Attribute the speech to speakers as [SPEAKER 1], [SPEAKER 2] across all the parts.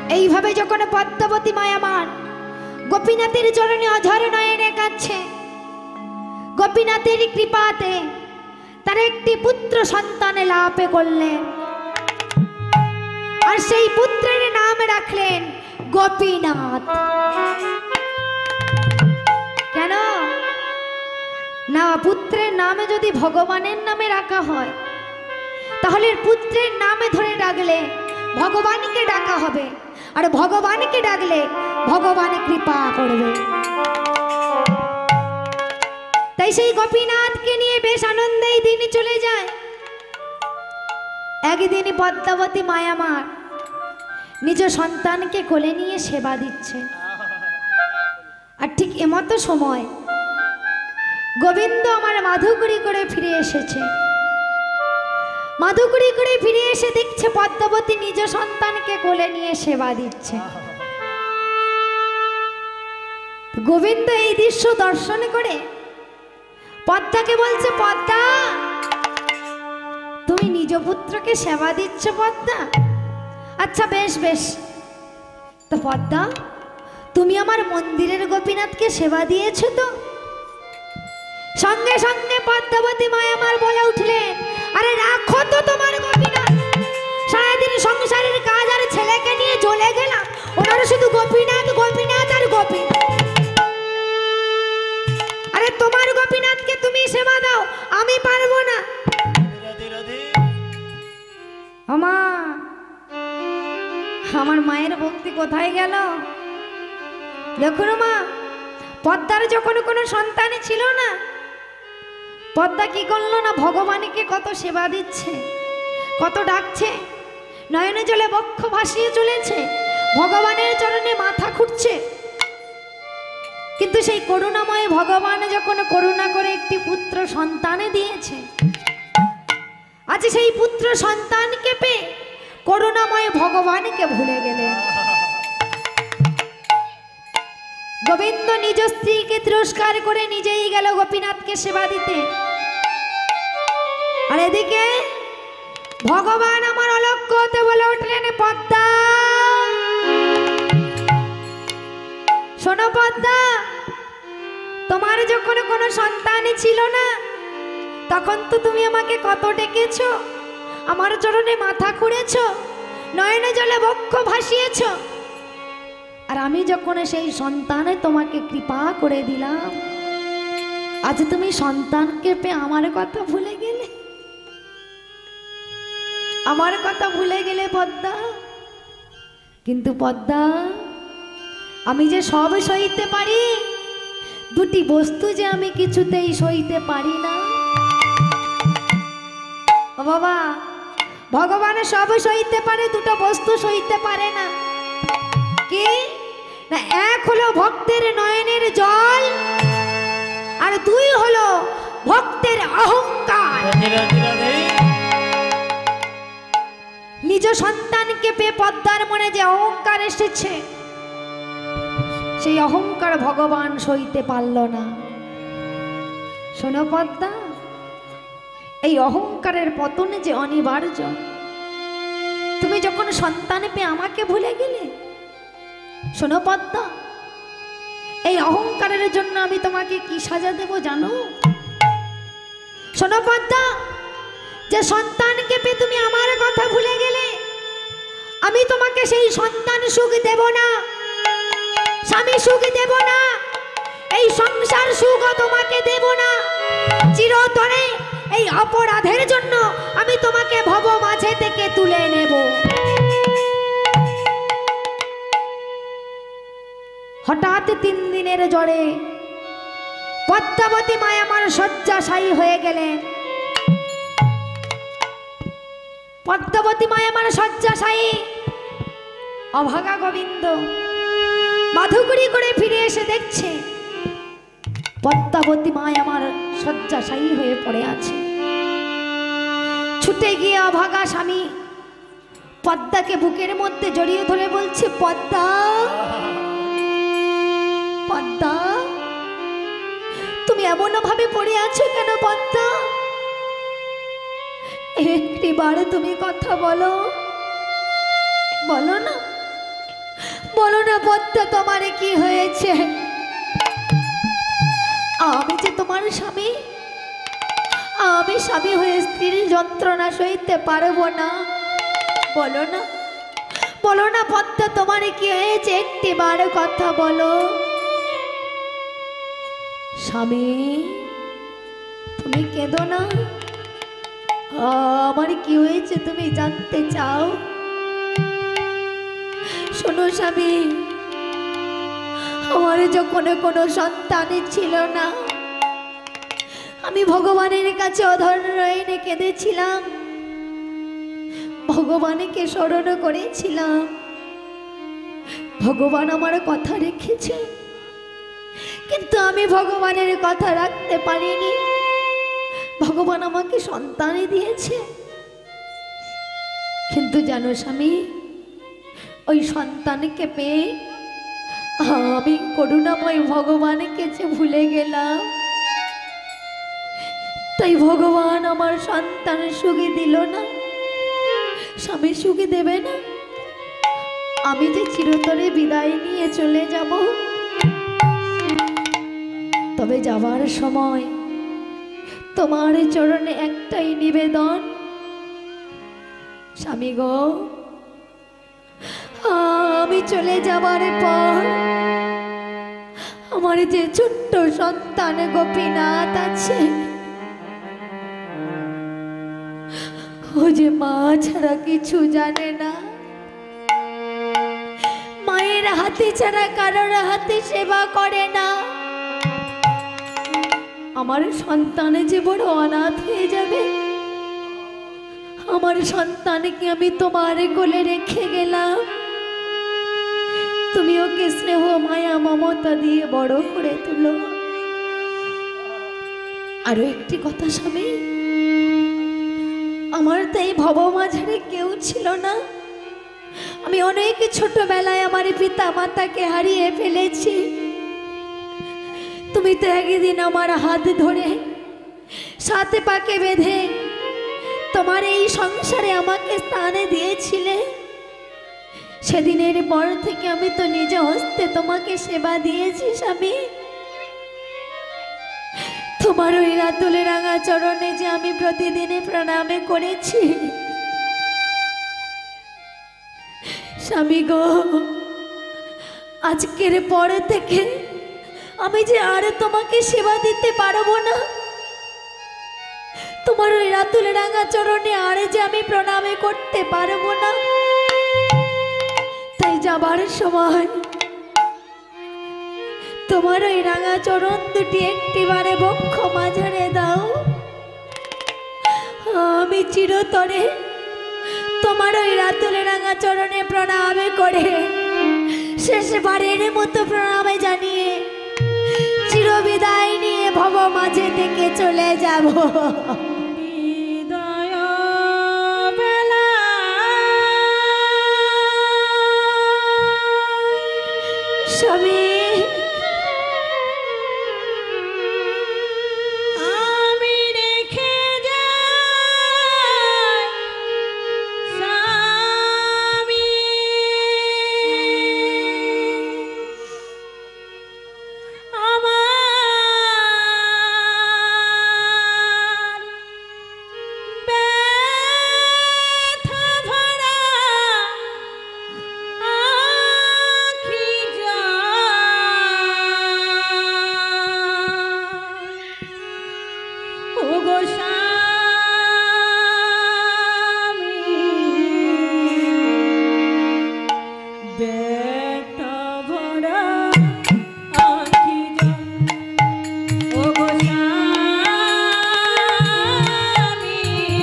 [SPEAKER 1] এইভাবে যখন পদ্মাবতী মায়ামান গোপীনাথের চরণে অঝর নয়নে কাঁদছে, গোপীনাথের কৃপাতে তার একটি পুত্র সন্তান লাভ করলেন, আর সেই পুত্রের নাম রাখলেন গোপীনাথ। কেন না, পুত্রের নামে যদি ভগবানের নামে রাখা হয় তাহলে পুত্রের নামে ধরে ডাকলে ভগবানকে ডাকা হবে, আর ভগবানকে ডাকলে ভগবান কৃপা করবে। তাই সেই গোপীনাথকে নিয়ে বেশ আনন্দেই দিন চলে যায়। একদিন পদ্মাবতী মায়ামার নিজ সন্তানকে কোলে নিয়ে সেবা দিচ্ছে, আর ঠিক এমতো সময় গোবিন্দ আমার মাধুকরী করে ফিরে এসেছে। মাধুকরী করে ফিরে এসে দেখছে পদ্মাবতী নিজ সন্তানকে কোলে নিয়ে সেবা দিচ্ছে। গোবিন্দ এই দৃশ্য দর্শন করে পদ্মাকে বলছে, পদ্মা তুমি নিজ পুত্রকে সেবা দিচ্ছ পদ্মা? আচ্ছা বেশ বেশ, তো পদ্মা তুমি আমার মন্দিরের গোপীনাথকে সেবা দিয়েছো তো? সঙ্গে সঙ্গে পদ্মাবতী মায়ামার বলে উঠলেন, আরে রাখো তো তোমার গোপীনাথ, সারাদিন সংসারের কাজ আর ছেলেকে নিয়ে চলে গেলাম, ওনারা শুধু গোপীনাথ গোপীনাথ আর গোপীনাথ। আরে তোমার গোপীনাথকে তুমি সেবা দাও, আমি পারবো না। আমা, আমার মায়ের ভক্তি কোথায় গেল? দেখুন মা, পদ্মার যখন কোনো সন্তান ছিল না, পদ্মা কি করলো না, ভগবানকে কত সেবা দিচ্ছে, কত ডাকছে, নয়নে জলে বক্ষ ভাসিয়ে চলেছে, ভগবানের চরণে মাথা খুঁটছে। কিন্তু সেই করুণাময় ভগবান যখন করুণা করে একটি পুত্র সন্তানে দিয়েছে, আজ সেই পুত্র সন্তানকে পেয়ে করুণাময় ভগবানকে ভুলে গেলেন। গোবিন্দ নিজ স্ত্রীকে তিরস্কার করে নিজেই গেল গোপীনাথকে সেবা দিতে। আর এদিকে ভগবান আমার অলক্ষ্য হতে বলে উঠলেন, পদ্মা শোনো পদ্মা, তোমার যখন কোনো সন্তানই ছিল না, তখন তো তুমি আমাকে কত ডেকেছ, আমার চরণে মাথা খুঁড়েছ, নয়নে জলে বক্ষ ভাসিয়েছ, আর আমি যখন সেই সন্তানে তোমাকে কৃপা করে দিলাম, আজ তুমি সন্তানকে পেয়ে আমার কথা ভুলে গেলে, আমার কথা ভুলে গেলে পদ্মা। কিন্তু পদ্মা, আমি যে সব সইতে পারি, দুটি বস্তু যে আমি কিছুতেই সইতে পারি না। ও বাবা, ভগবান সব সইতে পারে, দুটো বস্তু সইতে পারে না। কি না, এক হলো ভক্তের নয়নের জল, আর দুই হলো ভক্তের অহংকার। নিজ সন্তানকে পেয়ে পদ্মার মনে যে অহংকার এসেছে, সেই অহংকার ভগবান সইতে পারল না। শোনো পদ্মা, এই অহংকারের পতনে যে অনিবার্য। তুমি যখন সন্তান পেয়ে আমাকে ভুলে গেলে, শোনো পদ্মা, এই অহংকারের জন্য আমি তোমাকে কি সাজা দেব জানো? শোনো পদ্মা, যে সন্তানকে পেয়ে তুমি আমার কথা ভুলে গেলে, আমি তোমাকে সেই সন্তান সুখ দেব না, স্বামী সুখ দেব না, এই সংসার সুখও তোমাকে দেব না। চিরতরে এই অপরাধের জন্য আমি তোমাকে ভব মাঝে থেকে তুলে নেব। হঠাৎ 3 দিনের জ্বরে পদ্মাবতী মায়া আমার শয্যাশায়ী হয়ে গেলেন। পদ্মাবতী মায়া আমার শয্যাশায়ী। অভাগা গোবিন্দ মাধুকরী করে ফিরে এসে দেখছে পদ্মাবতী মায়া আমার শয্যাশায়ী হয়ে পড়ে আছে। ছুটে গিয়ে অভাগা স্বামী পদ্মাকে বুকের মধ্যে জড়িয়ে ধরে বলছে, পদ্মা পদ্মা, তুমি এমন ভাবে পড়ে আছো কেন পদ্মা? একটিবার তুমি কথা বলো, বলো না। বলো না পদ্মা, তোমার কি হয়েছে? আমি যে তোমার স্বামী, আমি স্বামী হয়ে স্ত্রীর যন্ত্রণা সইতে পারবো না। বলো না, বলো না পদ্মা, তোমার কি হয়েছে? একটি বার কথা বলো। স্বামী, তুমি কেঁদো না। আমার কি হয়েছে তুমি জানতে চাও? শোনো স্বামী, আমার যখন কোনো সন্তান ছিল না, আমি ভগবানের কাছে অধৈর্য এনে কেঁদেছিলাম, ভগবানকে স্মরণ করেছিলাম। ভগবান আমার কথা রেখেছে, কিন্তু আমি ভগবানের কথা রাখতে পারিনি। ভগবান আমাকে সন্তানই দিয়েছে, কিন্তু জানো স্বামী, ওই সন্তানকে পেয়ে আমি করুণাময় ভগবানকে যে ভুলে গেলাম। তাই ভগবান আমার সন্তান সুখী দিল না, স্বামী সুখী দেবে না। আমি যে চিরতরে বিদায় নিয়ে চলে যাব, তবে যাবার সময় তোমার চরণে একটাই নিবেদন, স্বামী গো, আমি চলে যাবার পর আমার যে ছোট্ট সন্তান গোপীনাথ আছে, ও যে মা ছাড়া কিছু জানে না, মায়ের হাতে ছাড়া কারোর হাতে সেবা করে না, আমার সন্তানে যে বড় অনাথ হয়ে যাবে। আমার সন্তানকে আমি তোমার কোলে রেখে গেলাম, তুমি ওকে স্নেহ মায়া মমতা দিয়ে বড় করে তুলো। আরো একটি কথা স্বামী, আমার তাই ভব মাঝারে কেউ ছিল না। আমি অনেক ছোটবেলায় আমার পিতা মাতাকে হারিয়ে ফেলেছি। তুমি তো একদিন আমার হাত ধরে সাথে পাকে বেঁধে তোমার এই সংসারে আমাকে স্থানে দিয়েছিলে। সেদিনের পর থেকে আমি তো নিজ হস্তে তোমাকে সেবা দিয়েছি স্বামী। তোমার ওই রাতুলে রাঙা চরণে যে আমি প্রতিদিনে প্রণামে করেছি। স্বামী গো, আজকের পর থেকে আমি যে আর তোমাকে সেবা দিতে পারবো না। তোমার ওই রাতুলে রাঙা চরণে আর যে আমি প্রণামে করতে পারবো না। তাই যাবার সময় তোমার ওই রাঙা চরণ দুটি একটিবারে বক্ষ মাঝারে দাও। আমি চিরতরে তোমার ওই রাতুলে রাঙা চরণে প্রণামে করে শেষবারের মতো প্রণামে জানিয়ে চিরবিদায় নিয়ে ভব মাঝে থেকে চলে যাব। স্বামী,
[SPEAKER 2] আমি রেখে যাই স্বামী, আমার ব্যথা ভরা আখি ও গো স্বামী, ব্যথা ভরা আখি ও গো স্বামী,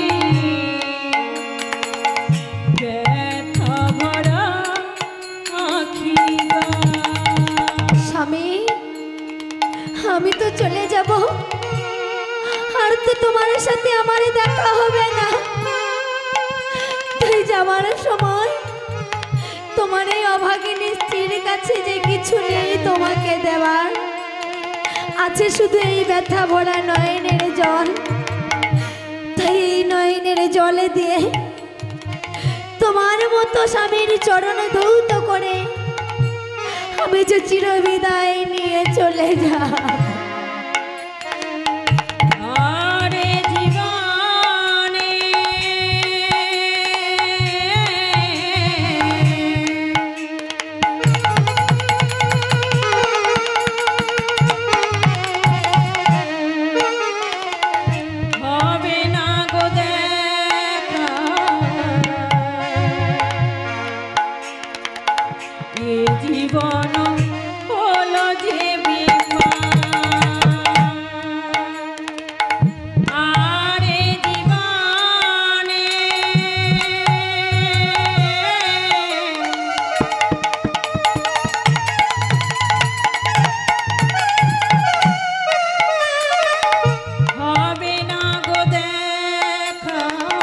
[SPEAKER 2] ব্যথা ভরা আখি।
[SPEAKER 1] স্বামী, আমি তো চলে যাব, আর তো তোমার সাথে আমার দেখা হবে না। তুই যাবার সময় তোমার এই অভাগিনী স্ত্রীর কাছে যে কিছু নেই তোমাকে দেওয়ার, আছে শুধু এই ব্যথা ভরা নয়নের জল। তাই এই নয়নের জলে দিয়ে তোমার মতো স্বামীর চরণ ধৌত করে আমি যে চিরবিদায় নিয়ে চলে যা।
[SPEAKER 2] আরে জীবনে হবে না গো দেখা, এ জীবন হলো যে আরে জীবনে হবে না গো দেখা,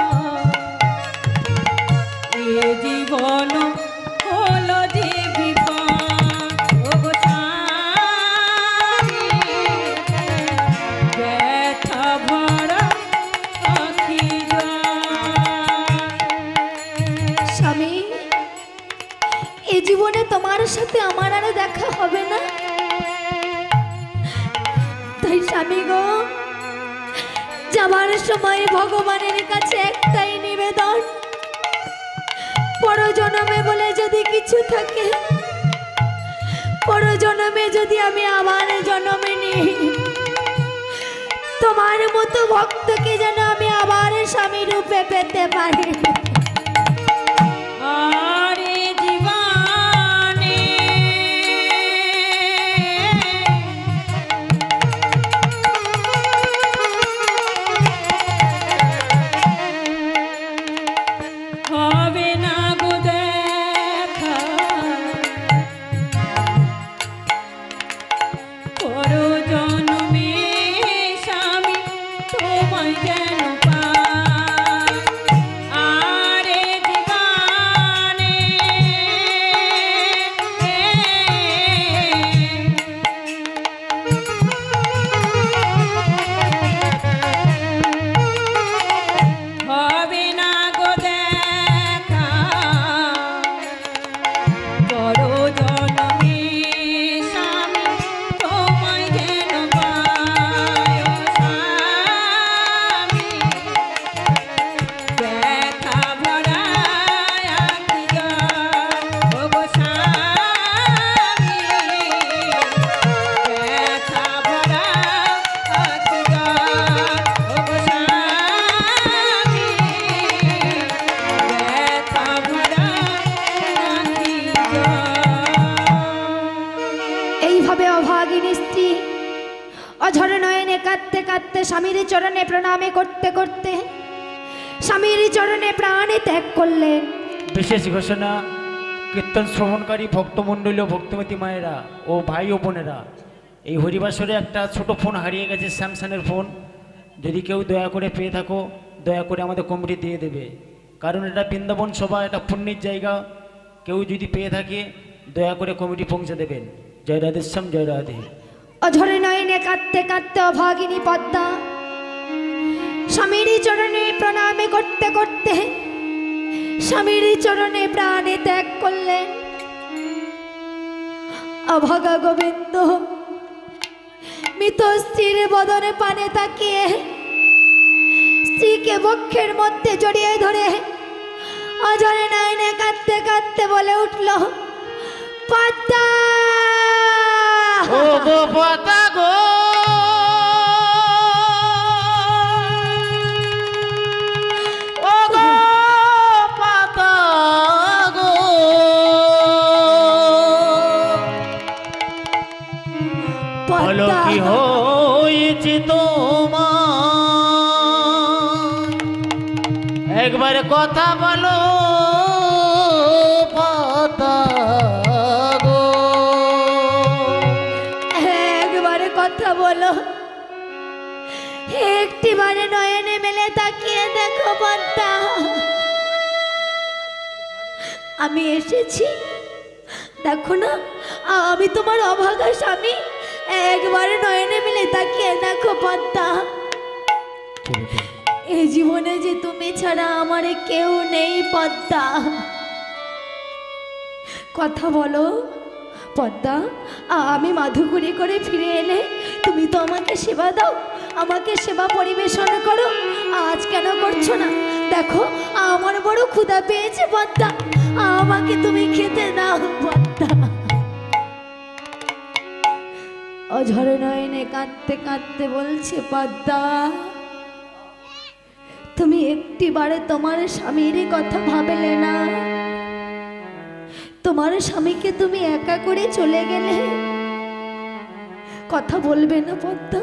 [SPEAKER 2] এ জীবন হলো যে বিপদ। ও গো স্বামী, ব্যথা ভরা আখি
[SPEAKER 1] স্বামী, এই জীবনে তোমার সাথে আমার আর দেখা হবে না। তাই স্বামী গো, যাবার সময় ভগবানের কাছে একটাই নিবেদন, পরজন্মে বলে যদি কিছু থাকে, পরজন্মে যদি আমি আবার জন্মে নিই, তোমার মতো ভক্তকে যেন আমি আবার স্বামী রূপে পেতে পারি।
[SPEAKER 2] আরে জীবনে হবে না গো দেখা, পরজন্মে স্বামী তোমায় যেন পাই। আরে জীবনে হবে না গো দেখা, পরজন্মে স্বামী তোমায় যেন পাই। ও স্বামী, ব্যথা ভরা আখি জল। ও গো স্বামী, ব্যথা ভরা আখি জল। ও গো স্বামী, ব্যথা ভরা আখি জল।
[SPEAKER 1] এইভাবে অভাগিনী স্ত্রী অঝর নয়নে কাঁদতে কাঁদতে স্বামীর চরণে প্রণামে করতে করতে স্বামীর চরণে প্রাণে ত্যাগ করলেন।
[SPEAKER 3] বিশেষ ঘোষণা, কীর্তন শ্রবণকারী ভক্তমণ্ডলী ও ভক্তমতী মায়েরা ও ভাই ও বোনেরা, এই হরিবাসরে একটা ছোট ফোন হারিয়ে গেছে, স্যামসাংয়ের ফোন। যদি কেউ দয়া করে পেয়ে থাকো, দয়া করে আমাদের কমিটি দিয়ে দেবে, কারণ এটা বৃন্দাবন সভা, এটা পুণ্যের জায়গা। কেউ যদি পেয়ে থাকে দয়া করে কমিটি পৌঁছে দেবেন। জয় রাধেশ্যাম, জয় রাধে।
[SPEAKER 1] অঝরে নয়নে কাঁদতে কাঁদতে অভাগিনী পদ্মা স্বামীর চরণে প্রণামে করতে করতে স্বামীর চরণে প্রাণে ত্যাগ করলেন। অভাগা গোবিন্দ মৃত স্ত্রীর বদনে পানে তাকিয়ে স্ত্রীকে বক্ষের মধ্যে জড়িয়ে ধরে অঝরে নয়নে কাঁদতে কাঁদতে বলে উঠল, পদ্মা
[SPEAKER 3] ও গো পদ্মা গো, ও গো পদ্মা গো, বলো
[SPEAKER 1] পদ্মা
[SPEAKER 3] কি হয়েছে তোমার, একবার কথা বলো পদ্মা গো।
[SPEAKER 1] একবারে কথা বলো, একটিবারে নয়নে মেলে তাকিয়ে দেখো পদ্মা, আমি এসেছি। দেখো না, আমি তোমার অভাগা স্বামী। একবারে নয়নে মিলে তাকিয়ে দেখো পদ্মা, এই জীবনে যে তুমি ছাড়া আমার কেউ নেই পদ্মা। কথা বলো পদ্মা, আমি মাধুকরী করে ফিরে এলে তুমি তো আমাকে সেবা দাও, আমাকে সেবা পরিবেশন করো। আজ কেন করছো না? দেখো আমার বড় ক্ষুধা পেয়েছে পদ্মা, আমাকে তুমি খেতে দাও পদ্মা। অঝরে নয়নে কাঁদতে কাঁদতে বলছে পদ্মা, তুমি একটিবারে তোমার স্বামীর কথা ভাবলে না। তোমার স্বামীকে তুমি একা করে চলে গেলে, কথা বলবে না পদ্মা?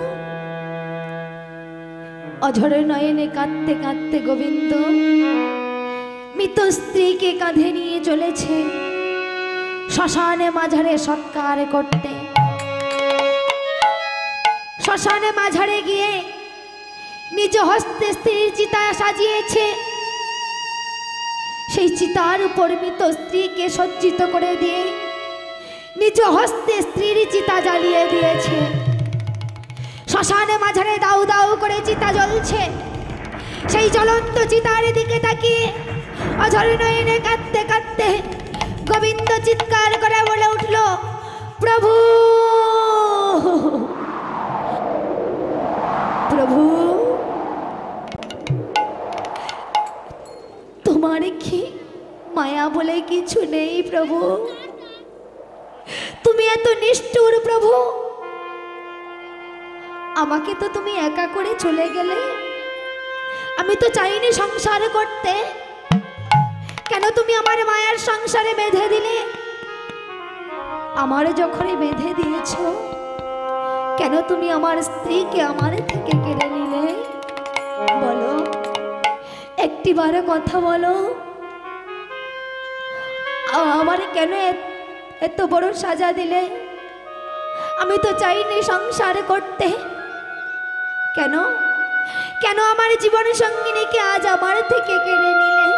[SPEAKER 1] অঝরে নয়নে কাঁদতে কাঁদতে গোবিন্দ মৃত স্ত্রীকে কাঁধে নিয়ে চলেছে শ্মশানে মাঝারে সৎকার করতে। শ্মশানে মাঝারে গিয়ে নিজ হস্তে স্ত্রীর চিতা সাজিয়েছে। সেই চিতার উপর মৃত স্ত্রীকে সজ্জিত করে দিয়ে নিজ হস্তে স্ত্রীর চিতা জ্বালিয়ে দিয়েছে। শ্মশানে মাঝারে দাউ দাউ করে চিতা জ্বলছে। সেই জ্বলন্ত চিতার দিকে তাকিয়ে অঝরে নয়নে কাঁদতে কাঁদতে গোবিন্দ চিৎকার করে বলে উঠল, প্রভু প্রভু, তোমার কি মায়া বলে কিছু নেই প্রভু? তুমি এত নিষ্ঠুর প্রভু, আমাকে তো তুমি একা করে চলে গেলে। আমি তো চাইনি সংসার করতে, কেন তুমি আমার মায়ের সংসারে বেঁধে দিলে? আমার যখনই বেঁধে দিয়েছ, কেন তুমি আমার স্ত্রীকে আমার থেকে কেড়ে নিলে? বলো, একটিবারে কথা বলো, আমার কেন এত বড় সাজা দিলে? আমি তো চাইনি সংসার করতে, কেন কেন আমার জীবন সঙ্গিনীকে আজ আমার থেকে কেড়ে নিলে?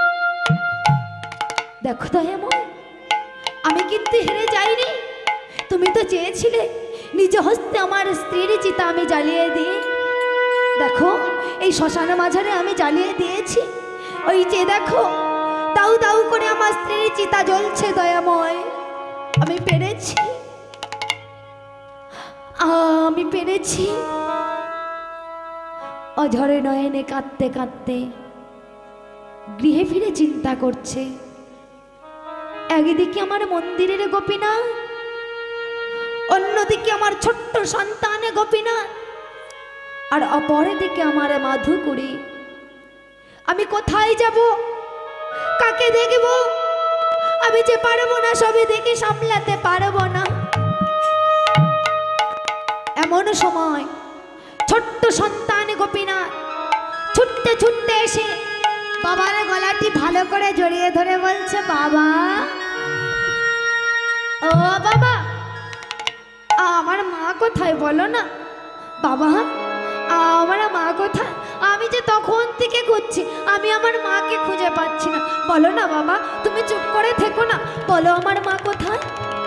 [SPEAKER 1] দেখো দয়াময়, আমি কিন্তু হেরে যাইনি। তুমি তো চেয়েছিলে নিজ হস্তে আমার স্ত্রীর চিতা আমি জ্বালিয়ে দিই। দেখো এই শ্মশানে মাঝারে আমি জ্বালিয়ে দিয়েছি। ওই যে দেখো দাউ দাউ করে আমার স্ত্রীর চিতা জ্বলছে। দয়াময়, আমি পেরেছি, আমি পেরেছি। অঝরে নয়নে কাঁদতে কাঁদতে গৃহে ফিরে চিন্তা করছে। একদিকে আমার মন্দিরের গোপীনাথ, অন্যদিকে আমার ছোট্ট সন্তানে গোপীনাথ, আর অপরদিকে আমার মাধুকরী। আমি কোথায় যাব? কাকে দেখব? আমি যে পারবো না, সবই দেখে সামলাতে পারবো না। এমন সময় ছোট্ট সন্তান গোপীনাথ ছুটতে ছুটতে এসে বাবার গলাটি ভালো করে জড়িয়ে ধরে বলছে, বাবা, ও বাবা, আমার মা কোথায় বলো না? বাবা, আমার মা কোথায়? আমি যে তখন থেকে খুঁজছি, আমি আমার মাকে খুঁজে পাচ্ছি না। বলো না বাবা, তুমি চুপ করে থেকো না, বলো আমার মা কোথায়?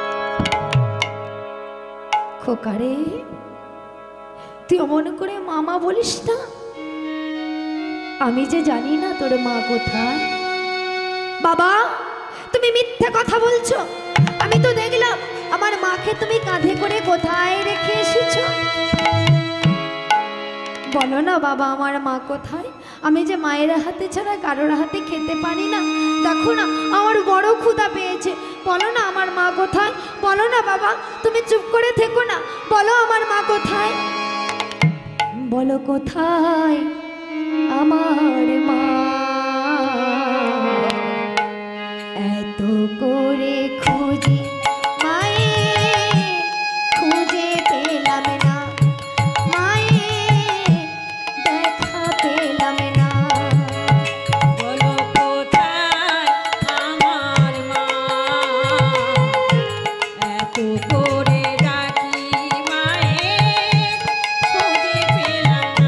[SPEAKER 1] খোকারে, তুই অমন করে মামা বলিস না। আমি যে জানি না তোর মা কোথায়। বাবা, তুমি মিথ্যে কথা বলছো। আমি তো দেখলাম আমার মাকে তুমি কাঁধে করে কোথায় রেখে এসেছো। বলো না বাবা, আমার মা কোথায়? আমি যে মায়ের হাতে ছাড়া কারোর হাতে খেতে পারি না। দেখো না, আমার বড় ক্ষুধা পেয়েছে। বলো না আমার মা কোথায়? বলো না বাবা, তুমি চুপ করে থেকো না, বলো আমার মা কোথায়? বলো কোথায় আমার মা? এত করে খুঁজি মায়ের, খুঁজে পেলাম না, মায়ের দেখা পেলাম না।
[SPEAKER 2] বলো কোথায় আমার মা? এত করে ডাকি মায়ের, খুঁজে পেলাম না,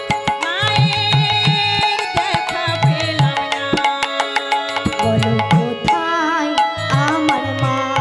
[SPEAKER 2] মায়ের দেখা পেলাম না।
[SPEAKER 1] বলো কোথায় আমার মা?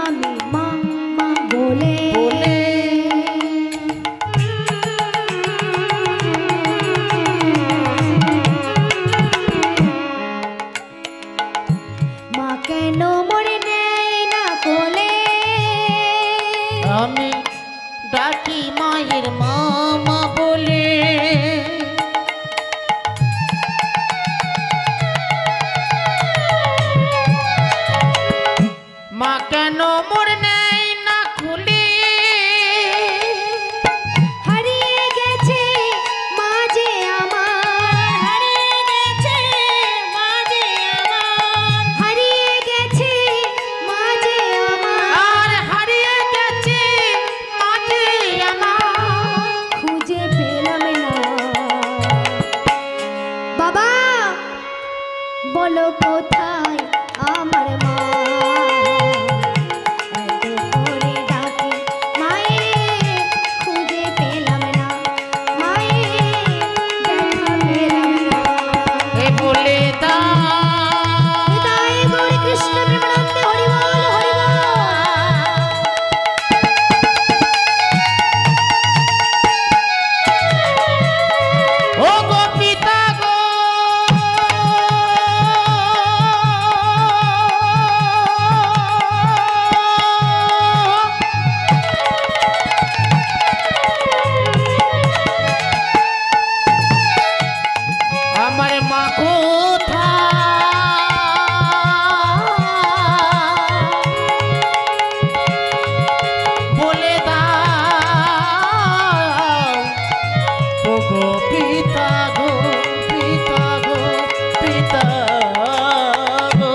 [SPEAKER 1] আমি মা মা বলে মা কেন মরে নেই না কোলে
[SPEAKER 4] আমি ডাকি মায়ের মামা বলে মা কেন মোর নেই না খুলে
[SPEAKER 1] হারিয়ে গেছে মা যে আমার
[SPEAKER 2] হারিয়ে গেছে মাঝে আমার
[SPEAKER 1] হারিয়ে গেছে মা যে আমার
[SPEAKER 4] আর হারিয়ে গেছে মাঝে আমার
[SPEAKER 1] খুঁজে পেলাম না বাবা বলো কোথায় আমার মা এত করে ডাকি মায়ের খুঁজে পেলাম না মায়ের দেখা পেলাম না
[SPEAKER 4] এ বলে দাও
[SPEAKER 1] নিতাই গৌর কৃষ্ণ প্রেমানন্দে হরি বল হরি বল
[SPEAKER 4] ও গো পিতা গো আমার মা কোথায় বলে দাও ও গো পিতা গো পিতা গো পিতা গো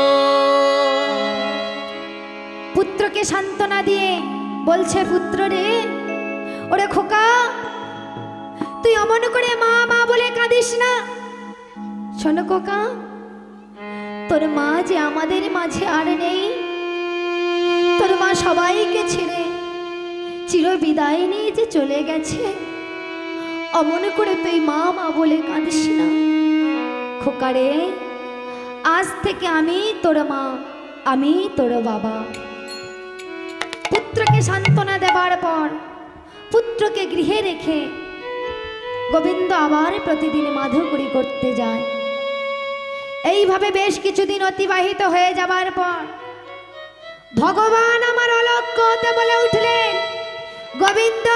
[SPEAKER 1] পুত্রকে সান্ত্বনা দিয়ে বলছে পুত্র রে ওরে খোকা তুই অমন করে মা মা বলে কাঁদিস না শোনো খোকা তোর মা যে আমাদের মাঝে আর নেই তোর মা সবাইকে ছেড়ে চির বিদায় নিয়ে যে চলে গেছে অমন করে তুই মা মা বলে কাঁদিস না খোকা রে আজ থেকে আমি তোর মা আমি তোর বাবা পুত্রকে সান্ত্বনা দেবার পর পুত্রকে গৃহে রেখে গোবিন্দ আবার প্রতিদিন মাধুকরী করতে যায় এইভাবে বেশ কিছুদিন অতিবাহিত হয়ে যাবার পর ভগবান আমার অলক্ষ্য হতে বলে উঠলেন গোবিন্দ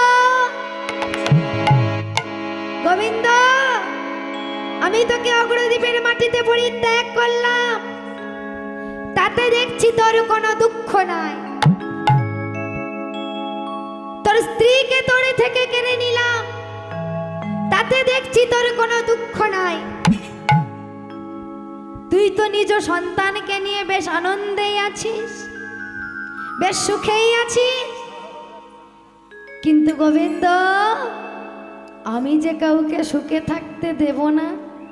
[SPEAKER 1] গোবিন্দ আমি তোকে অগ্রদ্বীপের মাটিতে পরিত্যাগ করলাম তাতে দেখছি তোর কোনো দুঃখ নাই তোর স্ত্রীকে তোর থেকে কেড়ে নিলাম তাতে দেখছি তোর কোনো দুঃখ নাই তুই তো নিজ সন্তানকে নিয়ে বেশ আনন্দেই আছিস বেশ সুখেই আছিস কিন্তু গোবিন্দ আমি যে কাউকে সুখে থাকতে দেব না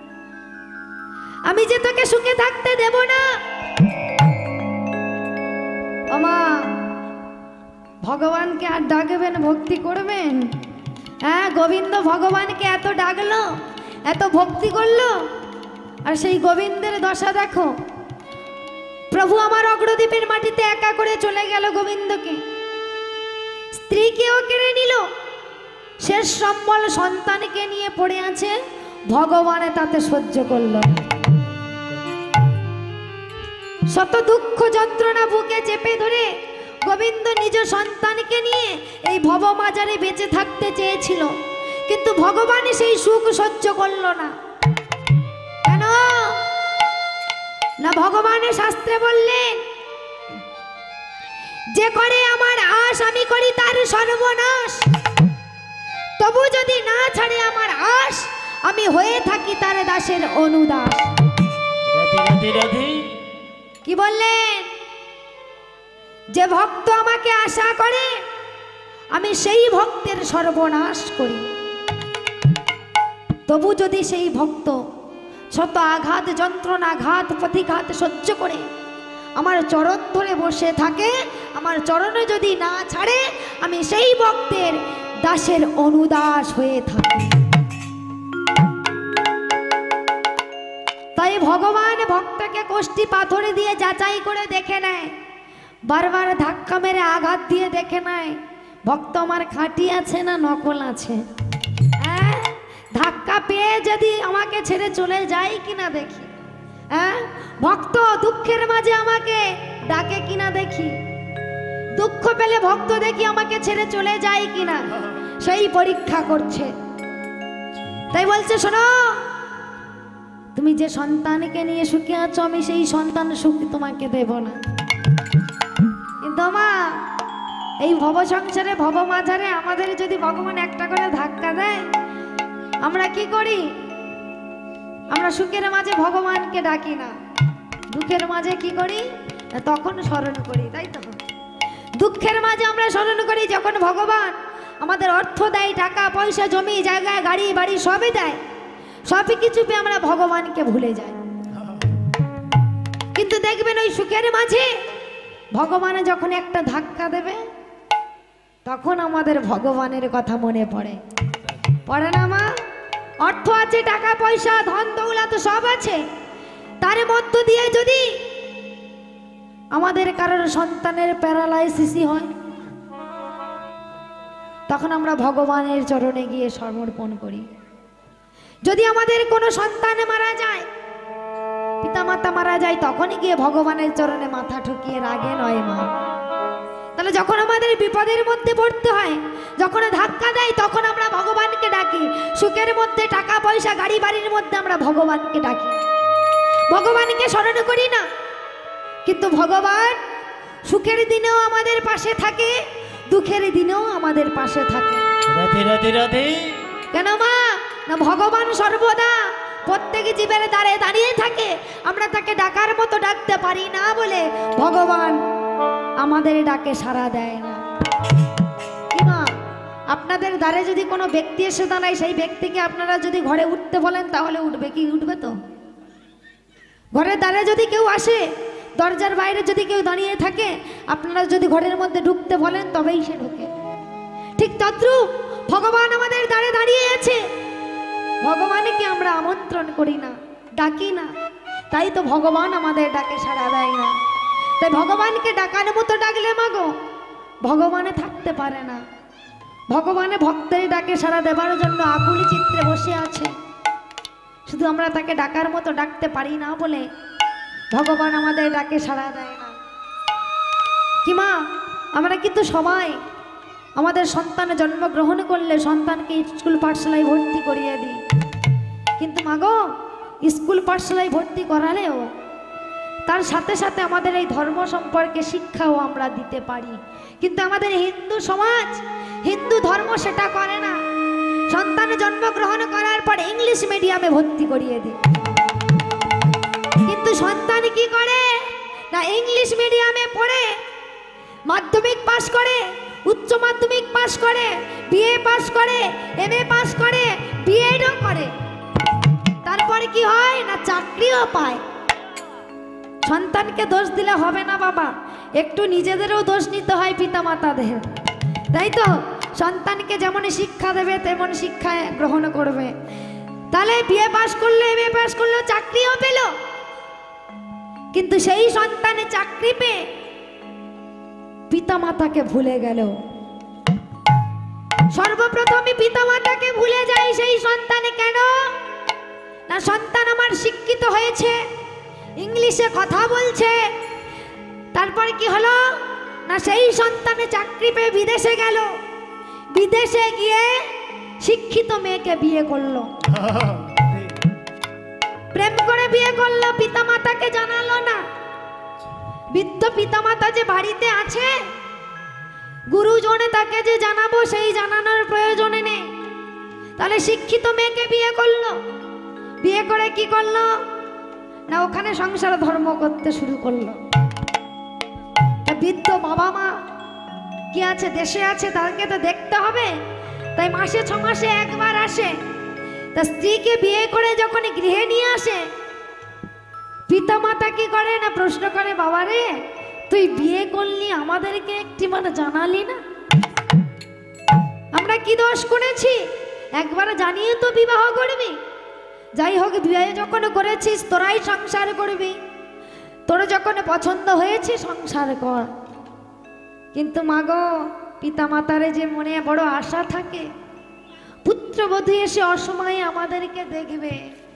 [SPEAKER 1] আমি যে তোকে সুখে থাকতে দেব না আমা ভগবানকে আর ডাকবেন ভক্তি করবেন হ্যাঁ গোবিন্দ ভগবানকে এত ডাকলো এত ভক্তি করলো আর সেই গোবিন্দের দশা দেখো প্রভু আমার অগ্রদ্বীপের মাটিতে একা করে চলে গেল গোবিন্দকে স্ত্রীকেও কেড়ে নিল শেষ সম্বল সন্তানকে নিয়ে পড়ে আছে ভগবানে তাতে সহ্য করলো না। শত দুঃখ যন্ত্রণা বুকে চেপে ধরে গোবিন্দ নিজ সন্তানকে নিয়ে এই ভবমাজারে বেঁচে থাকতে চেয়েছিল কিন্তু ভগবান সেই সুখ সহ্য করলো না কেন না ভগবানের শাস্ত্রে বললেন যে করে আমার আশ আমি করি তার সর্বনাশ তবু যদি না ছাড়ে আমার আশ আমি হয়ে থাকি তার দাসের অনুদাস
[SPEAKER 3] রাধে রাধে রাধে
[SPEAKER 1] কি বললেন যে ভক্ত আমাকে আশা করে আমি সেই ভক্তের সর্বনাশ করি তবু যদি সেই ভক্ত শত আঘাত যন্ত্রণা ঘাত প্রতিঘাত সহ্য করে আমার চরণ ধরে বসে থাকে আমার চরণে যদি না ছাড়ে আমি সেই ভক্তের দাসের অনুদাস হয়ে থাকি তাই ভগবান ভক্তকে কোষ্ঠী পাথরে দিয়ে যাচাই করে দেখে নেয় বারবার ধাক্কা মেরে আঘাত দিয়ে দেখে নাই ভক্ত আমার খাঁটি আছে না নকল আছে। হ্যাঁ, ধাক্কা পেয়ে যদি আমাকে ছেড়ে চলে যায় কিনা দেখি। হ্যাঁ, ভক্ত দুঃখের মাঝে আমাকে ডাকে কিনা দেখি। দুঃখ পেলে ভক্ত দেখি আমাকে ছেড়ে চলে যায় কিনা, সেই পরীক্ষা করছে। তাই বলছে, শোনো, তুমি যে সন্তানকে নিয়ে সুখে আছো, আমি সেই সন্তান সুখ তোমাকে দেব না। কিন্তু মা, এই ভব সংসারে ভব মাঝারে আমাদের যদি ভগবান একটা করে ধাক্কা দেয়, আমরা কি করি? আমরা সুখের মাঝে ভগবানকে ডাকি না, দুঃখের মাঝে কি করি? তখন স্মরণ করি, তাই তো? দুঃখের মাঝে আমরা স্মরণ করি যখন ভগবান আমাদের অর্থ দেয়, টাকা পয়সা জমি জায়গা গাড়ি বাড়ি সবই দেয়, সবই কিছু পেয়ে আমরা ভগবানকে ভুলে যাই। কিন্তু দেখবেন ওই সুখের মাঝে ভগবান যখন একটা ধাক্কা দেবে, তখন আমাদের ভগবানের কথা মনে পড়ে। পড়ে না মা? অর্থ আছে, টাকা পয়সা ধন দৌলত সব আছে, তার মধ্য দিয়ে যদি আমাদের কারোর সন্তানের প্যারালাইসিস হয়, তখন আমরা ভগবানের চরণে গিয়ে সমর্পণ করি। যদি আমাদের কোনো সন্তান মারা যায়, পিতামাতা মারা যায়, তখনই গিয়ে ভগবানের চরণে মাথা ঠুকিয়ে রাগে নয় মা। তাহলে যখন আমাদের বিপদের মধ্যে পড়তে হয়, যখন ধাক্কা দেয়, তখন আমরা ভগবানকে ডাকি। সুখের মধ্যে টাকা পয়সা গাড়ি বাড়ির মধ্যে আমরা ভগবানকে ডাকি, ভগবানকে স্মরণ করি না। কিন্তু ভগবান সুখের দিনেও আমাদের পাশে থাকে, দুঃখের দিনেও আমাদের পাশে থাকে।
[SPEAKER 3] রাধে রাধে রাধে।
[SPEAKER 1] কেন মা? না ভগবান সর্বদা প্রত্যেক জীবের দ্বারে দাঁড়িয়ে থাকে, আমরা তাকে ডাকার মতো ডাকতে পারি না বলে ভগবান আমাদের ডাকে সাড়া দেয় না। কি মা, আপনাদের দ্বারে যদি কোনো ব্যক্তি এসে দাঁড়ায়, সেই ব্যক্তিকে আপনারা যদি ঘরে উঠতে বলেন তাহলে উঠবে কি? উঠবে তো? ঘরের দ্বারে যদি কেউ আসে, দরজার বাইরে যদি কেউ দাঁড়িয়ে থাকে, আপনারা যদি ঘরের মধ্যে ঢুকতে বলেন তবেই সে ঢোকে। ঠিক তদ্রূপ ভগবান আমাদের দ্বারে দাঁড়িয়ে আছে, ভগবানকে আমরা আমন্ত্রণ করি না, ডাকি না, তাই তো ভগবান আমাদের ডাকে সাড়া দেয় না। তাই ভগবানকে ডাকার মতো ডাকলে মাগো ভগবানে থাকতে পারে না। ভগবানে ভক্তের ডাকে সাড়া দেবার জন্য আকুল চিত্রে বসে আছে, শুধু আমরা তাকে ডাকার মতো ডাকতে পারি না বলে ভগবান আমাদের ডাকে সাড়া দেয় না। কি মা, আমরা কিন্তু সবাই আমাদের সন্তান জন্মগ্রহণ করলে সন্তানকে স্কুল পাঠশালায় ভর্তি করিয়ে দিই। কিন্তু মাগো, স্কুল পাঠশালায় ভর্তি করালেও তার সাথে সাথে আমাদের এই ধর্ম সম্পর্কে শিক্ষাও আমরা দিতে পারি। কিন্তু আমাদের হিন্দু সমাজ, হিন্দু ধর্ম সেটা করে না। সন্তান জন্মগ্রহণ করার পর ইংলিশ মিডিয়ামে ভর্তি করিয়ে দিই। কিন্তু সন্তান কি করে না, ইংলিশ মিডিয়ামে পড়ে মাধ্যমিক পাস করে, উচ্চ মাধ্যমিক পাস করে, বিএ পাস করে, এমএ পাস করে, বিএডও করে, তারপরে কি হয় না, চাকরিও পায়। সন্তানকে দোষ দিলে হবে না বাবা, একটু নিজেদেরও দোষ নিতে হয় পিতামাতাদের, তাই তো? সন্তানকে যেমন শিক্ষা দেবে তেমন শিক্ষা গ্রহণ করবে। তাহলে বিএ পাস করলো, এমএ পাস করলো, চাকরিও পেল, কিন্তু সেই সন্তানে চাকরি পেয়ে পিতামাতাকে ভুলে গেল। সর্বপ্রথমে পিতামাতাকে ভুলে যায় সেই সন্তানে। কেন না, সন্তান আমার শিক্ষিত হয়েছে, ইংলিশে কথা বলছে, তারপর কি হলো না, সেই সন্তানে চাকরি পেয়ে বিদেশে গেল, বিদেশে গিয়ে শিক্ষিত মেয়েকে বিয়ে করলো, প্রেম করে বিয়ে করলো, পিতামাতাকে জানালো না। বৃদ্ধ পিতামাতা যে বাড়িতে আছে, গুরুজনে তাকে যে জানাবো সেই জানানোর প্রয়োজনে নেই। তাহলে শিক্ষিত মেয়েকে বিয়ে করলো, বিয়ে করে কি করলো না, ওখানে সংসার ধর্ম করতে শুরু করলো। বৃদ্ধ বাবা মা কি আছে, দেশে আছে, তাদেরকে তো দেখতে হবে, তাই মাসে 6 মাসে একবার আসে। তা স্ত্রীকে বিয়ে করে যখন গৃহে নিয়ে আসে, পিতামাতা কি করে না, প্রশ্ন করে, বাবা রে তুই বিয়ে করলি, আমাদেরকে একটি মানে জানালি না, আমরা কি দোষ করেছি, একবার জানিয়ে তো বিবাহ করবি। যাই হোক, বিয়ে যখন করেছিস তোরাই সংসার করবি, তোর যখন পছন্দ হয়েছে সংসার কর, কিন্তু মাগো, পিতা মাতারে যে মনে বড় আশা থাকে পুত্রবধূ এসে অসময়ে আমাদেরকে দেখবে,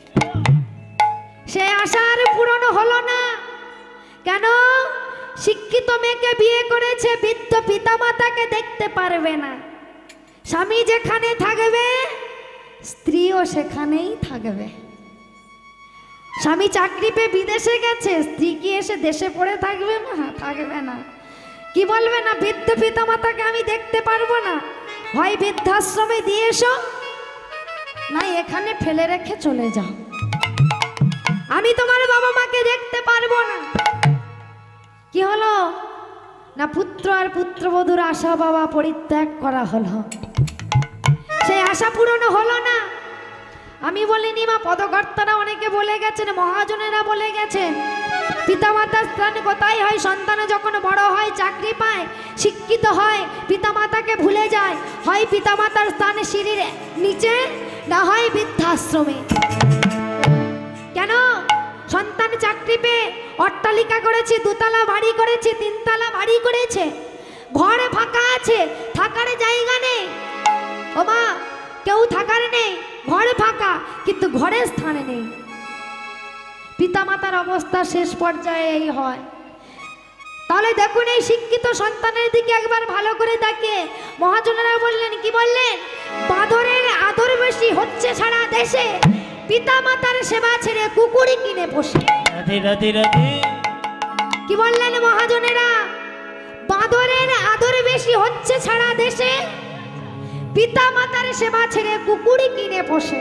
[SPEAKER 1] সে আশা আর পূরণ হলো না। কেন? শিক্ষিত মেয়েকে বিয়ে করেছে, বৃদ্ধ পিতা মাতাকে দেখতে পারবে না। স্বামী যেখানে থাকবে স্ত্রীও সেখানেই থাকবে। স্বামী চাকরি পেয়ে বিদেশে গেছে, স্ত্রী কি এসে দেশে পড়ে থাকবে না? থাকবে না। কি বলবে না, বৃদ্ধ পিতা মাতাকে আমি দেখতে পারবো না, হয় বৃদ্ধাশ্রমে দিয়ে এসো, না এখানে ফেলে রেখে চলে যাও, আমি তোমার বাবা মাকে দেখতে পারবো না। কি হলো না, পুত্র আর পুত্রবধূর আশা বাবা পরিত্যাগ করা হলো, সেই আশা পূরণ হলো না। আমি বলিনি মা, পদকর্তারা অনেকে বলে গেছেন, মহাজনেরা বলে গেছেন, পিতামাতার স্থান কোথায় হয়? সন্তান যখন বড় হয়, চাকরি পায়, শিক্ষিত হয়, পিতামাতাকে ভুলে যায়, হয় পিতামাতার স্থানে সিঁড়ির নিচে, না হয় বৃদ্ধাশ্রমে। কেন? সন্তান চাকরি পেয়ে অট্টালিকা করেছে, দুতলা বাড়ি করেছে, তিনতলা বাড়ি করেছে, ঘরে ফাঁকা আছে, থাকার জায়গা নেই। ও মা, কেউ থাকার নেই, ঘরে ফাঁকা, কিন্তু ঘরের স্থানে নেই। পিতামাতার অবস্থা শেষ পর্যায়ে এই হয়। তাহলে দেখুন, এই শিক্ষিত সন্তানের দিকে একবার ভালো করে দেখে মহাজনেরা বললেন, কি বললেন? বাঁদরের আদর বেশি হচ্ছে সারা দেশে, পিতামাতার সেবা ছেড়ে কুকুরি কিনে বসে।
[SPEAKER 3] রাধে রাধে রাধে।
[SPEAKER 1] কি বললেন মহাজনেরা? বাঁদরের আদর বেশি হচ্ছে সারা দেশে, পিতা মাতার সেবা ছেড়ে কুকুরি কিনে বসে।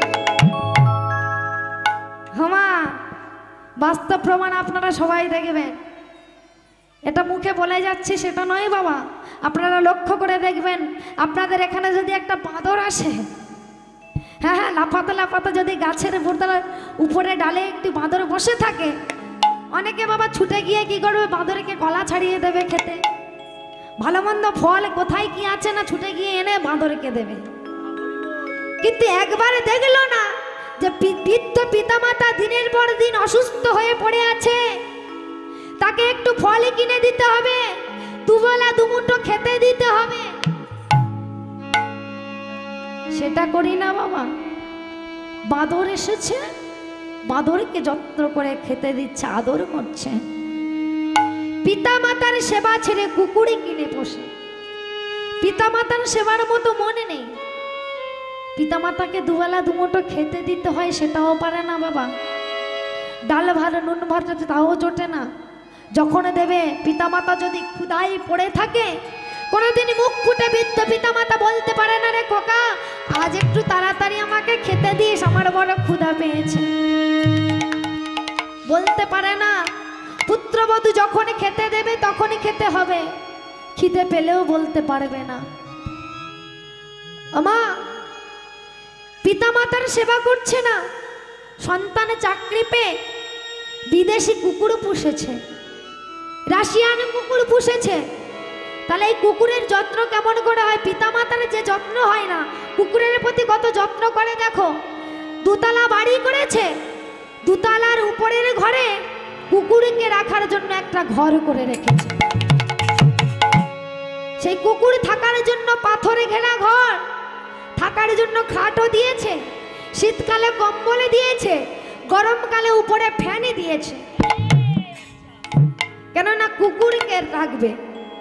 [SPEAKER 1] হমা, বাস্তব প্রমাণ আপনারা সবাই দেখবেন। এটা মুখে বলে যাচ্ছে সেটা নয় বাবা, আপনারা লক্ষ্য করে দেখবেন। আপনাদের এখানে যদি একটা বাঁদর আসে, হ্যাঁ হ্যাঁ, লাফাতে লাফাতে যদি গাছের উপরে ডালে একটি বাঁদর বসে থাকে, অনেকে বাবা ছুটে গিয়ে কি করবে? বাঁদরকে গলা ছাড়িয়ে দেবে খেতে। ভালো মন্দ ফল কোথায় কি আছে না, ছুটে গিয়ে এনে বাঁদরকে দেবে। কিন্তু একবার দেখলো না যে বৃদ্ধ পিতামাতা দিনের পর দিন অসুস্থ হয়ে পড়ে আছে, তাকে একটু ফল কিনে দিতে হবে, দুবেলা দুমুঠো খেতে দিতে হবে। সেটা করি না বাবা। বাঁদর এসেছে, বাঁদরকে যত্ন করে খেতে দিচ্ছে, আদর করছে। পিতামাতার সেবা ছেড়ে কুকুরি কিনে বসে। পিতামাতার সেবার মতো মনে নেই, পিতামাতাকে দুবেলা দুমুঠো খেতে দিতে হয়, সেটাও পারে না বাবা। ডাল ভাত নুন ভাত তাও জোটে না। যখন দেবে, পিতামাতা যদি ক্ষুধায় পড়ে থাকে, কোনোদিন মুখ ফুটে বৃদ্ধ পিতামাতা বলতে পারে না, রে খোকা আজ একটু তাড়াতাড়ি আমাকে খেতে দিস, আমার বড় ক্ষুধা পেয়েছে। বলতে পারে না। পুত্রবধূ যখন খেতে দেবে তখনই খেতে হবে, খিদে পেলেও বলতে পারবে না। আমা, পিতামাতার সেবা করছে না, সন্তানে চাকরি পেয়ে বিদেশি কুকুর পুষেছে, রাশিয়ান কুকুর পুষেছে। তাহলে এই কুকুরের যত্ন কেমন করে হয়? পিতামাতার যে যত্ন হয় না, কুকুরের প্রতি কত যত্ন করে দেখো। দুতলা বাড়ি করেছে, দুতলার উপরের ঘরে কুকুরকে রাখার জন্য একটা ঘর করে রেখেছে। সেই কুকুর থাকার জন্য পাথরে ঘেরা ঘর, থাকার জন্য খাটও দিয়েছে, শীতকালে কম্বলে দিয়েছে, গরমকালে উপরে ফ্যানে দিয়েছে। কেননা কুকুরকে রাখবে।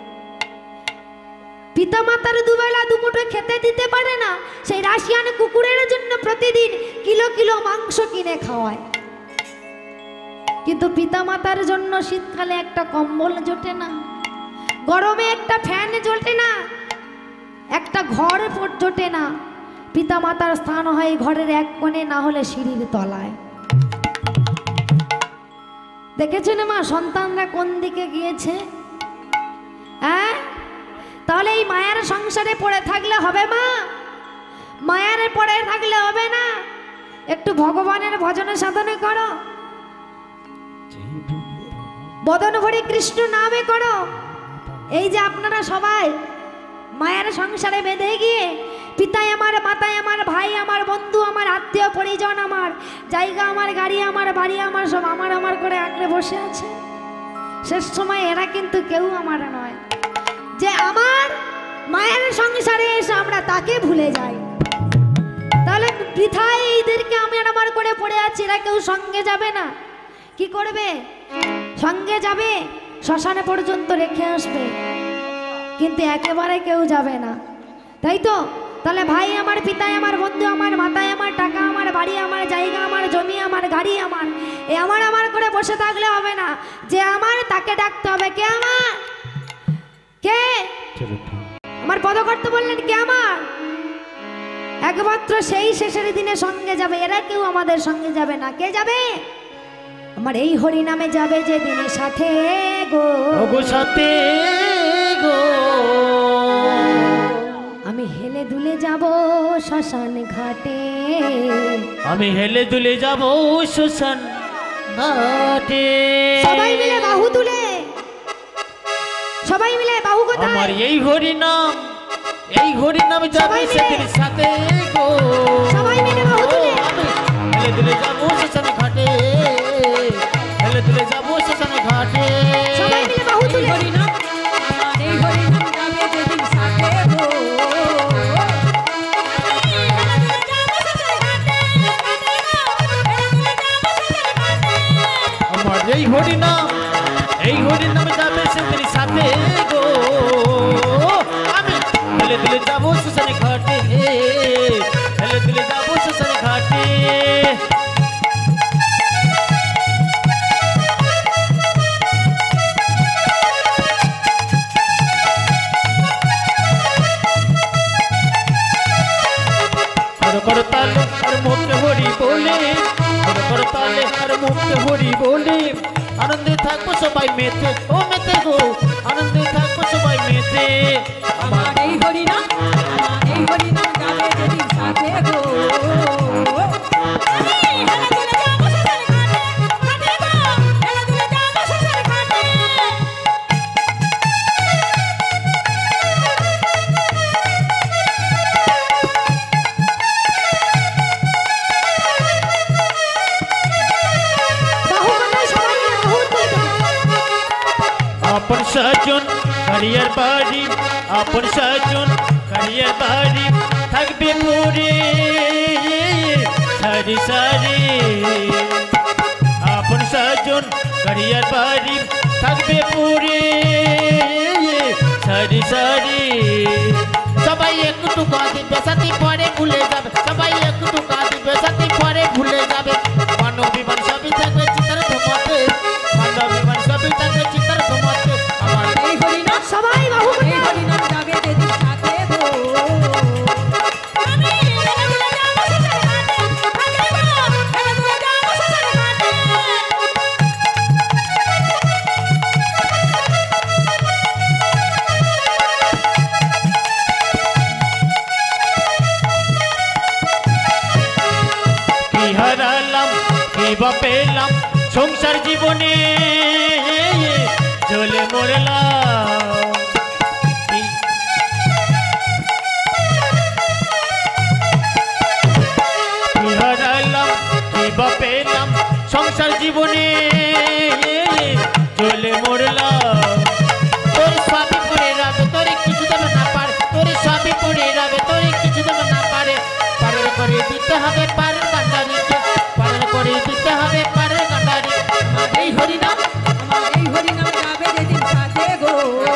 [SPEAKER 1] পিতামাতার দুবেলা দুমুঠো খেতে দিতে পারে না, সেই রাশিয়ান কুকুরের জন্য প্রতিদিন কিলো কিলো মাংস কিনে খাওয়ায়। কিন্তু পিতামাতার জন্য শীতকালে একটা কম্বল জোটে না, গরমে একটা ফ্যান জোটে না, একটা ঘর জোটে না। পিতামাতার স্থান হয় ঘরের এক কোণে, না হলে সিঁড়ির তলায়। দেখেছেন মা, সন্তানরা কোন দিকে গিয়েছে? হ্যাঁ, তাহলে এই মায়ের সংসারে পড়ে থাকলে হবে মা? মায়ের পড়ে থাকলে হবে না। একটু ভগবানের ভজনে সাধনে করো, বদন ভরে কৃষ্ণ নামে করো। এই যে আপনারা সবাই মায়ের সংসারে বেঁধে গিয়ে পিতায় আমার, মাতায় আমার, ভাই আমার, বন্ধু আমার, আত্মীয় পরিজন আমার, জায়গা আমার, গাড়ি আমার, বাড়ি আমার, সব আমার আমার করে আঁকড়ে বসে আছে। শেষ সময় এরা কিন্তু কেউ আমার নয়। যে আমার মায়ের সংসারে এসে আমরা তাকে ভুলে যাই। তাহলে বৃথায় এদেরকে আমি আর আমার করে পড়ে আছি, এরা কেউ সঙ্গে যাবে না। কি করবে? সঙ্গে যাবে, শ্মশানে পর্যন্ত রেখে আসবে, কিন্তু একেবারে কেউ যাবে না, তাই তো? তাহলে ভাই আমার, পিতায় আমার, বন্ধু আমার, মাথায় আমার, টাকা আমার, বাড়ি আমার, জায়গা আমার, জমি আমার, গাড়ি আমার, এ আমার আমার করে বসে থাকলে হবে না। যে আমার তাকে ডাকতে হবে। কে আমার? কে আমার? পদকর্তা বললেন কে আমার? একমাত্র সেই শেষের দিনে সঙ্গে যাবে, এরা কেউ আমাদের সঙ্গে যাবে না। কে যাবে? আমার এই হরি নামে যাবে যে দিনের সাথে গো,
[SPEAKER 3] ওগো সাথে গো।
[SPEAKER 1] আমি হেলে দুলে যাব শ্মশান ঘাটে,
[SPEAKER 3] আমি হেলে দুলে যাব শ্মশান ঘাটে।
[SPEAKER 1] সবাই মিলে বাহু তুলে, সবাই মিলে বাহু কোথায়?
[SPEAKER 3] আমার এই হরি নাম, এই হরি নাম যাবে
[SPEAKER 1] সবাই মিলে।
[SPEAKER 3] সেদিন সাথে গো।
[SPEAKER 1] সবাই মিলে বাহু তুলে।
[SPEAKER 3] আমি হেলে দুলে যাব শ্মশান ঘাটে, হেলে দুলে যাব শ্মশান ঘাটে।
[SPEAKER 1] সবাই মিলে বাহু তুলে।
[SPEAKER 2] এই হরিনাম যাবে যেদিন সাথে গো।
[SPEAKER 3] আমার এই হরি নাম, এই হরি নাম যাবে সেদিন সাথে গো। আমি হেলে দুলে যাব শ্মশান ঘাটে, হেলে দুলে যাব শ্মশান ঘাটে। করতালে আর মুখে হরি বলে, করতালে আর মুখে হরি বলে, আনন্দে থাকবো সবাই মেতে, ও মেতে গো, আনন্দে থাকবো সবাই মেতে।
[SPEAKER 2] আমার এই হরিনাম, আমার এই হরিনাম যাবে যেদিন সাথে গো। আমি হেলে দুলে যাব শ্মশান ঘাটে, ঘাটে গো, হেলে দুলে যাব শ্মশান ঘাটে।
[SPEAKER 1] বাহু কোথায়? সবাই মিলে বাহু তুলে।
[SPEAKER 3] আপন সাজন কারিয়ার বাড়ি, আপন সাজন কারিয়ার বাড়ি, থাকবে পরে সারি সারি। আপন সাজন কারিয়ার বাড়ি, থাকবে পরে সারি সারি। সবাই একটু কাঁদিবে, সাথী পরে ভুলে যাবে, সবাই একটু কাঁদিবে, সাথী পরে ভুলে যাবে। মানব বিমান সবই থাকবে চিতার ধোমাতে, মানব বিমান সবই থাকবে চিতার ধোমাতে। আমার
[SPEAKER 2] এই হরিনাম,
[SPEAKER 1] সবাই বাহু
[SPEAKER 2] এই
[SPEAKER 1] কোথায়?
[SPEAKER 2] হরিনাম যাবে যেদিন সাথে গো। আমি হেলে দুলে যাব শ্মশান ঘাটে, ঘাটে গো, হেলে দুলে যাব শ্মশান ঘাটে।
[SPEAKER 3] কি হারালাম, কি বা পেলাম সংসার জীবনে, চলে মরলাম। কি- কি হারালাম, কি বা পেলাম সংসার জীবনে, চলে মরলাম। তোর সবই পড়ে যাবে, তোর কিছু দেবে না পারে, তোর সবই পড়ে যাবে, তোর কিছু দেবে না পারে। পারের করে দিতে হবে পারের কান্ডারিকে, পারের করে দিতে হবে পারের কান্ডারি।
[SPEAKER 2] আমার এই হরিনাম, আমার এই হরিনাম যাবে যেদিন সাথে গো।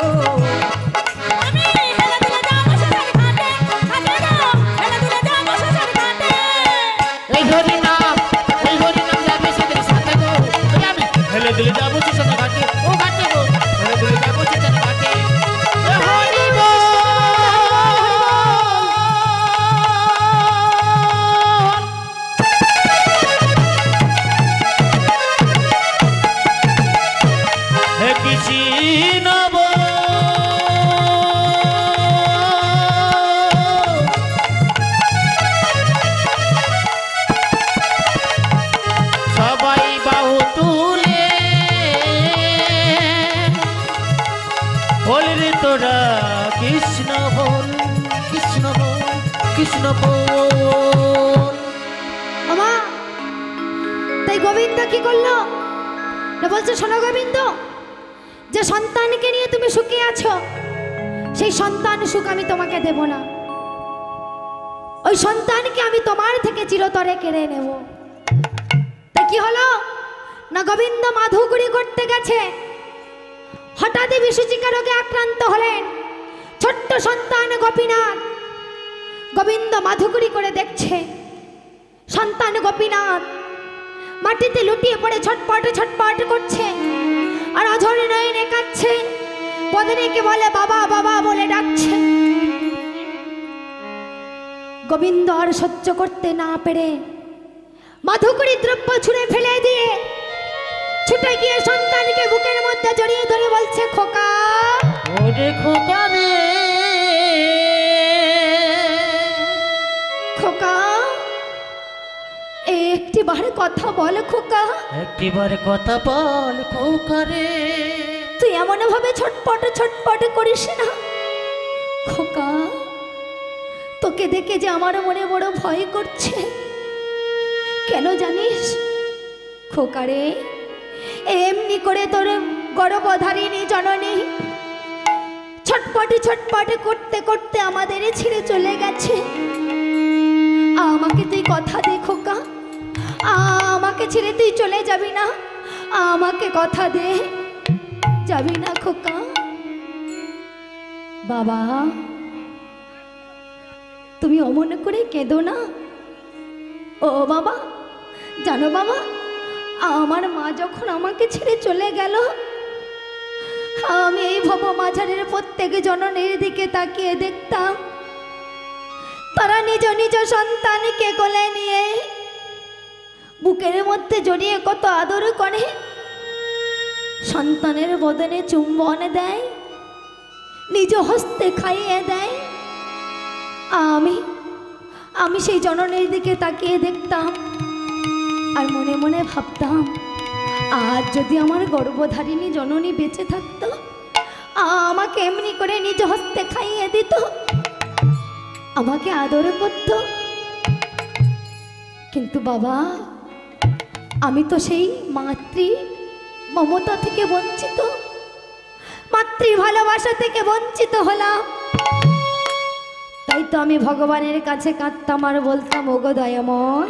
[SPEAKER 2] আমি হেলে দুলে যাব শ্মশান ঘাটে, ঘাটে গো, হেলে দুলে যাব শ্মশান ঘাটে।
[SPEAKER 3] এই হরি নাম, এই হরি নাম যাবে সেদিন সাথে গো। ওই আমি হেলে দুলে যাবো শ্মশান ঘাটে, ও ঘাটে গো, হেলে দুলে যাবো শ্মশান ঘাটে। এ হরি বল। হে কৃষ্ণ বল। সবাই বাহু তুলে বল রে তোরা কৃষ্ণ বল, কৃষ্ণ বল, কৃষ্ণ বল।
[SPEAKER 1] আমা, তাই গোবিন্দ কি করলো? না বলছে শোনো গোবিন্দ, যে সন্তানকে নিয়ে তুমি সুখে আছো, সেই সন্তান সুখ আমি তোমাকে দেব না। ওই সন্তানকে আমি তোমার থেকে চিরতরে কেড়ে নেব। তা কি হলো না, গোবিন্দ মাধুকরী করতে গেছে, হঠাৎই বিসূচিকা রোগে আক্রান্ত হলেন ছোট্ট সন্তান গোপীনাথ। গোবিন্দ মাধুকরী করে দেখছে, সন্তান গোপীনাথ মাটিতে লুটিয়ে পড়ে ছটপট ছটপট করছে, আর অঝরে নয়নে কাঁদছে, বদনেকে বলে বাবা বাবা বলে ডাকছে। গোবিন্দ আর সহ্য করতে না পেরে মাধুকরী দ্রব্য ছুঁড়ে ফেলে দিয়ে ছুটে গিয়ে সন্তানকে বুকের মধ্যে জড়িয়ে ধরে বলছে, খোকা
[SPEAKER 4] ওরে খোকা রে,
[SPEAKER 1] খোকা একটিবার কথা বল খোকা,
[SPEAKER 4] একটিবার কথা বল খোকা রে।
[SPEAKER 1] তুই এমন ভাবে ছটপট ছটপট করিস না খোকা, তোকে দেখে যে আমার মনে বড় ভয় করছে। কেন জানিস খোকা রে, এমনি করে তোর গর্ভধারিণী জননী ছটপট ছটপট করতে করতে আমাদের ছেড়ে চলে গেছে। আমাকে তুই কথা দে খোকা, আমাকে ছেড়ে তুই চলে যাবি না, আমাকে কথা দে, যাবি না খোকা। বাবা তুমি অমন করে কেঁদো না। ও বাবা, জানো বাবা, আমার মা যখন আমাকে ছেড়ে চলে গেল, আমি এই ভব মাঝারের প্রত্যেক জননীর দিকে তাকিয়ে দেখতাম, তারা নিজ নিজ সন্তানকে কোলে নিয়ে বুকের মধ্যে জড়িয়ে কত আদর করে, সন্তানের বদনে চুম্বন দেয়, নিজ হস্তে খাইয়ে দেয়। আমি সেই জননীর দিকে তাকিয়ে দেখতাম আর মনে মনে ভাবতাম, আজ যদি আমার গর্ভধারিণী জননী বেঁচে থাকতো, আমাকে এমনি করে নিজ হস্তে খাইয়ে দিত, আমাকে আদর করত। কিন্তু বাবা, আমি তো সেই মাতৃ মমতা থেকে বঞ্চিত, মাতৃ ভালোবাসা থেকে বঞ্চিত হলাম। তাই তো আমি ভগবানের কাছে কাঁদতাম আর বলতাম, ওগো দয়াময়,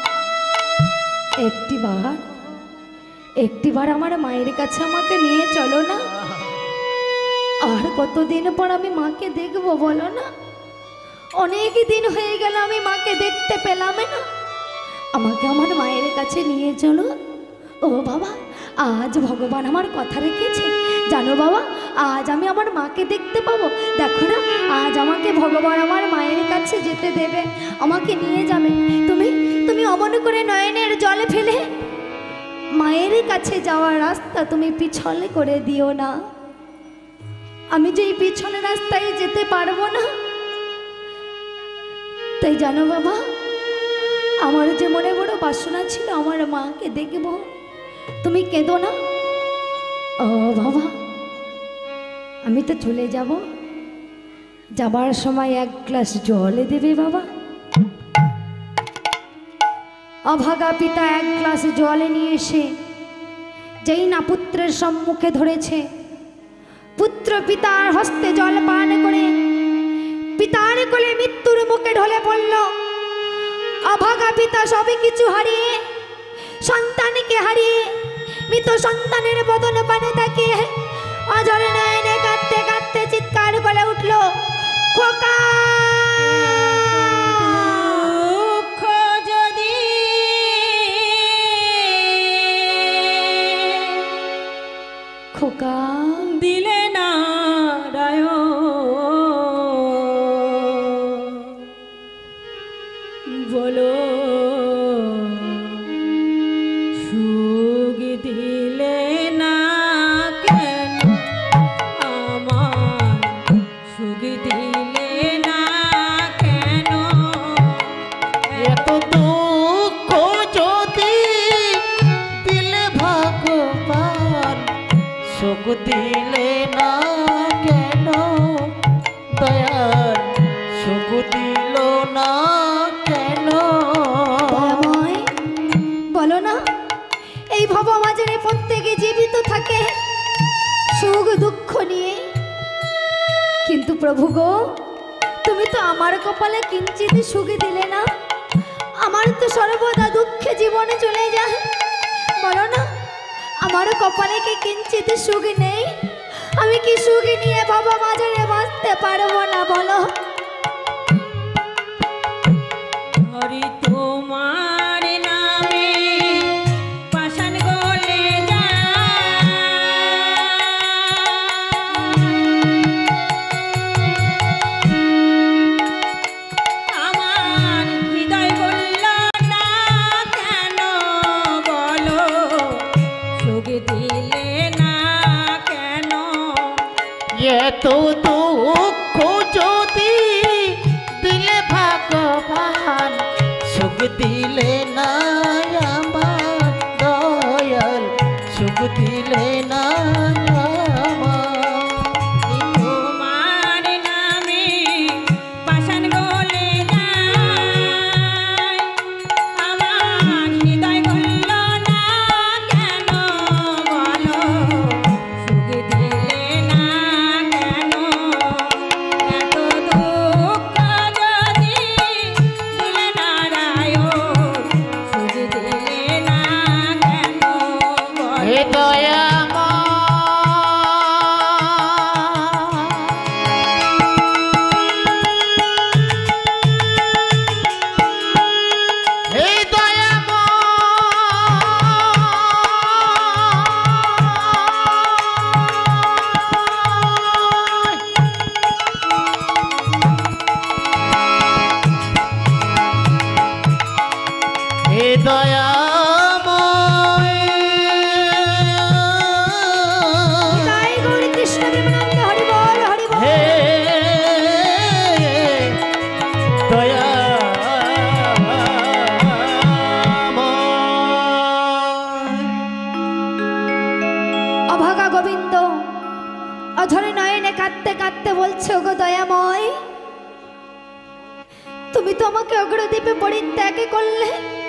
[SPEAKER 1] একটিবার আমার মায়ের কাছে আমাকে নিয়ে চলো না। আর কতদিন পর আমি মাকে দেখবো বলো না? অনেক দিন হয়ে গেল আমি মাকে দেখতে পেলাম না, আমাকে আমার মায়ের কাছে নিয়ে চলো। ও বাবা, আজ ভগবান আমার কথা রেখেছে, জানো বাবা, আজ আমি আমার মাকে দেখতে পাবো। দেখো না, আজ আমাকে ভগবান আমার মায়ের কাছে যেতে দেবে, আমাকে নিয়ে যাবে। তুমি অমন করে নয়নের জলে ফেলে মায়ের কাছে যাওয়ার রাস্তা তুমি পিছলে করে দিও না। আমি যে এই পিছনে রাস্তায় যেতে পারবো না, তাই জানো বাবা, আমার যে মনে বড় বাসনা ছিল আমার মাকে দেখব। তুমি কেঁদো না। ও বাবা, আমি তো চলে যাব, যাবার সময় এক গ্লাস জল দেবে বাবা। অভাগা পিতা এক গ্লাস জল নিয়ে এসে যেই না পুত্রের সম্মুখে ধরেছে, পুত্র পিতার হস্তে জল পান করে পিতার কোলে মৃত্যুর মুখে ঢলে পড়ল। অভাগা পিতা সবই কিছু হারিয়ে, সন্তানকে হারিয়ে, মৃত সন্তানের বদন পানে তাকিয়ে অজরে নয়নে কাঁদতে কাঁদতে চিৎকার করে উঠল, খোকা।
[SPEAKER 2] যদি
[SPEAKER 1] খোকা
[SPEAKER 2] দিলে না রায়, বলো সুখ দিলে না কেন, আমার সুখ দিলে না কেন,
[SPEAKER 4] এত দুঃখ যদি দিলে ভগবান, সুখ দিলে না কেন, দয়াল সুখ দিল না কেন।
[SPEAKER 1] দয়াময়, বলো না, এই ভব মাঝারে প্রত্যেকে জীবিত থাকে সুখ দুঃখ নিয়ে, কিন্তু প্রভু গো, তুমি তো আমার কপালে কিঞ্চিত সুখী দিলে না। আমার তো সর্বদা দুঃখে জীবনে চলে যায়। বলো না, আমার কপালে কি কিঞ্চিত সুখ নেই? আমি কি সুখ নিয়ে বাবা মাঝারে বাঁচতে পারবো না বলো?
[SPEAKER 2] হরি তোমার নামে পাষাণ গলে যায়, আমার হৃদয় বলল না কেন বলো, সুখ দিলে না কেন?
[SPEAKER 4] এত দুঃখ যদি দিলে ভগবান, সুখ দিলে না আমার দয়াল, সুখ দিলে না আমার।
[SPEAKER 2] তোমার নামে পাষাণ গলে যায়, আমার হৃদয় গলল না কেন বলো, সুখ দিলে না কেন? এত দুঃখ যদি দিলে নারায়ণ, সুখ দিলে না কেন
[SPEAKER 4] হে
[SPEAKER 2] বলো?
[SPEAKER 4] দয়াময়, হে দয়াময়, হে দয়াময়,
[SPEAKER 1] তাই গৌরী কৃষ্ণ প্রেমানন্দ, হরি বল হরি বল।
[SPEAKER 4] হে দয়াময়।
[SPEAKER 1] অভাগা গোবিন্দ অধরে নয়নে কাঁদতে কাঁদতে বলছে, ওগো দয়াময়, তুমি তো আমাকে অগ্রদ্বীপে পরিত্যাগ করলে,